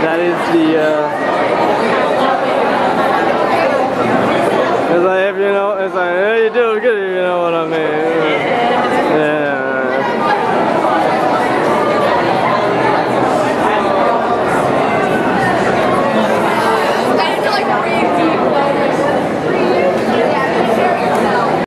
That is the, it's like, if you know, it's like, hey, you do good, if you know what I mean.